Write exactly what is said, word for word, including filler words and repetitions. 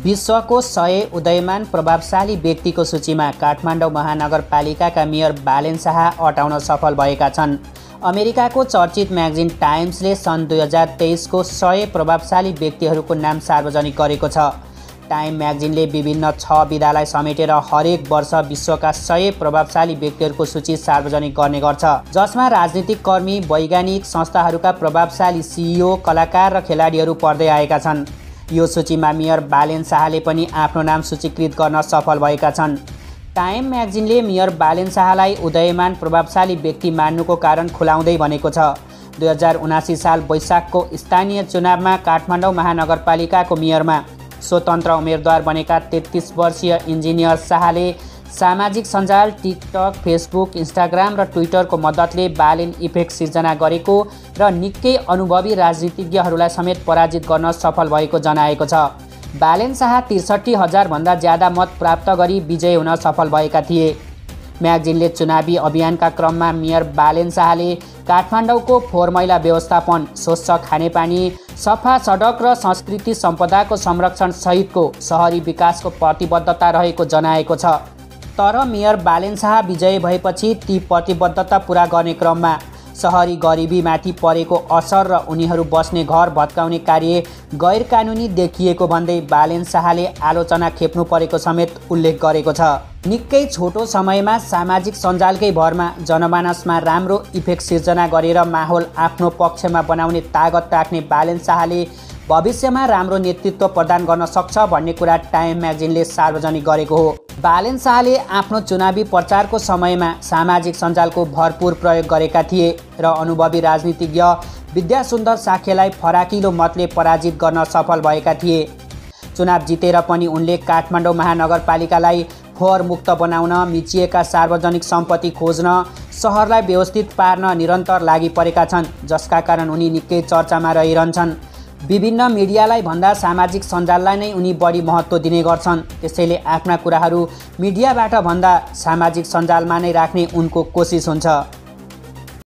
विश्वको सय उदयमान प्रभावशाली व्यक्तिको सूचीमा काठमाडौँ महानगरपालिकाका मेयर बालेन शाह अटाउन सफल भएका छन्। अमेरिकाको चर्चित म्यागजिन टाइम्सले सन् दुई हजार तेइसको सय प्रभावशाली व्यक्तिहरूको नाम सार्वजनिक गरेको छ। टाइम म्यागजिनले विभिन्न छ विधालाई समेटेर हरेक वर्ष विश्वका सय प्रभावशाली व्यक्तिहरूको सूची सार्वजनिक गर्ने गर्छ, जसमा राजनीतिक कर्मी, वैज्ञानिक, संस्थाहरूका प्रभावशाली सिइओ, कलाकार र खेलाडीहरू पर्दै आएका छन्। यो सूचीमा मेयर बालेन शाहले पनि आफ्नो नाम सूचीकृत गर्न सफल भएका छन्। टाइम म्यागजिनले मेयर बालेन शाहलाई उदयमान प्रभावशाली व्यक्ति मान्नुको कारण खुलाउँदै भनेको छ, दुई हजार उनासी साल वैशाखको स्थानीय चुनावमा काठमाडौँ महानगरपालिकाको मेयरमा स्वतन्त्र उम्मेदवार बनेका तेत्तीस वर्षीय इन्जिनियर शाहले सामाजिक सञ्जाल टिकटक, फेसबुक, इन्स्टाग्राम र ट्विटरको मद्दतले बालेन इफेक्ट सिर्जना गरेको र निकै अनुभवी राजनीतिज्ञहरूलाई समेत पराजित गर्न सफल भएको जनाएको छ। बालेन शाह त्रिसठी हजारभन्दा ज्यादा मत प्राप्त गरी विजयी हुन सफल भएका थिए। म्यागजिनले चुनावी अभियानका क्रममा मेयर बालेन शाहले काठमाडौँको फोहोर मैला व्यवस्थापन, स्वच्छ खानेपानी, सफा सडक र संस्कृति सम्पदाको संरक्षण सहितको सहरी विकासको प्रतिबद्धता रहेको जनाएको छ। तर मेयर बालेन शाह विजयी भएपछि ती प्रतिबद्धता पुरा गर्ने क्रममा सहरी गरिबीमाथि परेको असर र उनीहरू बस्ने घर भत्काउने कार्य गैर कानुनी देखिएको भन्दै बालेन शाहले आलोचना खेप्नु परेको समेत उल्लेख गरेको छ। निकै छोटो समयमा सामाजिक सञ्जालकै भरमा जनमानसमा राम्रो इफेक्ट सिर्जना गरेर माहौल आफ्नो पक्षमा बनाउने तागत राख्ने बालेन शाहले भविष्यमा राम्रो नेतृत्व प्रदान गर्न सक्छ भन्ने कुरा टाइम म्यागजिनले सार्वजनिक गरेको हो। बालेन शाहले आफ्नो चुनावी प्रचारको समयमा सामाजिक सञ्जालको भरपुर प्रयोग गरेका थिए र अनुभवी राजनीतिज्ञ विद्यासुन्दर साक्यलाई फराकिलो मतले पराजित गर्न सफल भएका थिए। चुनाव जितेर पनि उनले काठमाडौँ महानगरपालिकालाई फोहोर मुक्त बनाउन, मिचिएका सार्वजनिक सम्पत्ति खोज्न, सहरलाई व्यवस्थित पार्न निरन्तर लागि परेका छन्, जसका कारण उनी निकै चर्चामा रहिरहन्छन्। विभिन्न मिडियालाई भन्दा सामाजिक सञ्जाललाई नै उनी बढी महत्त्व दिने गर्छन्। त्यसैले आफ्ना कुराहरू मिडियाबाट भन्दा सामाजिक सञ्जालमा नै राख्ने उनको कोसिस हुन्छ।